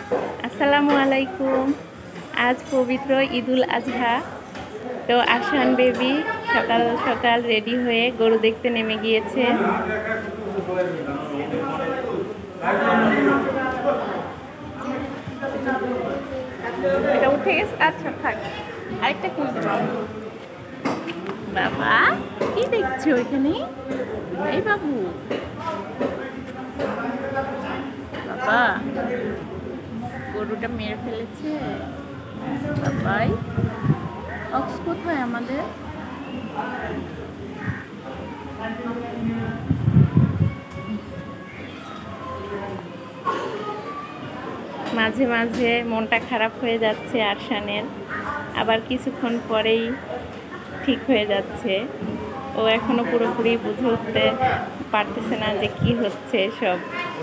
আসসালামু আলাইকুম। আজ পবিত্র ঈদুল আজহা। তো আরশান বেবি সকাল সকাল রেডি হয়ে গরু দেখতে নেমে গিয়েছে। এটা উঠে গেছে, আচ্ছা থাক, আরেকটা কিনতে পাবো। বাবা কি দেখছো এখানে? এই বাবু, বাবা গরুটা মেরে ফেলেছে। বাবাই, অক্স কোথায় আমাদের? মাঝে মাঝে মনটা খারাপ হয়ে যাচ্ছে আরশানের, আবার কিছুক্ষণ পরেই ঠিক হয়ে যাচ্ছে। ও এখনো পুরোপুরি বুঝে উঠতে পারতেছে না যে কি হচ্ছে সব।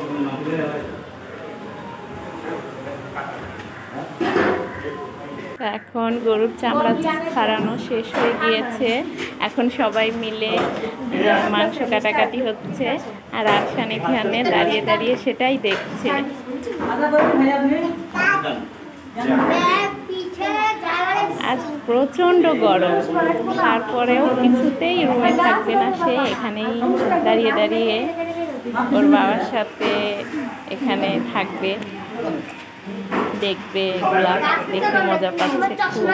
এখন গরুর চামড়া ছাড়ানো শেষ হয়ে গিয়েছে। এখন সবাই মিলে মাংস কাটাকাটি হচ্ছে, আর আরশান এখানে দাঁড়িয়ে দাঁড়িয়ে সেটাই দেখছে। আজ প্রচণ্ড গরম, তারপরেও কিছুতেই রুমে থাকবে না সে, এখানেই দাঁড়িয়ে দাঁড়িয়ে ওর বাবার সাথে এখানে থাকবে, দেখবে, এগুলা দেখে মজা পাচ্ছে খুব।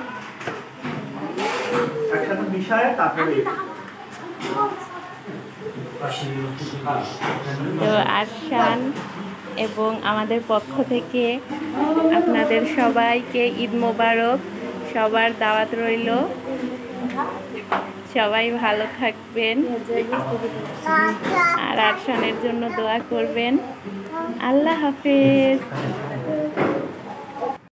তো আরশান এবং আমাদের পক্ষ থেকে আপনাদের সবাইকে ঈদ মোবারক। সবার দাওয়াত রইল, সবাই ভালো থাকবেন আর আরশানের জন্য দোয়া করবেন। আল্লাহ হাফেজ।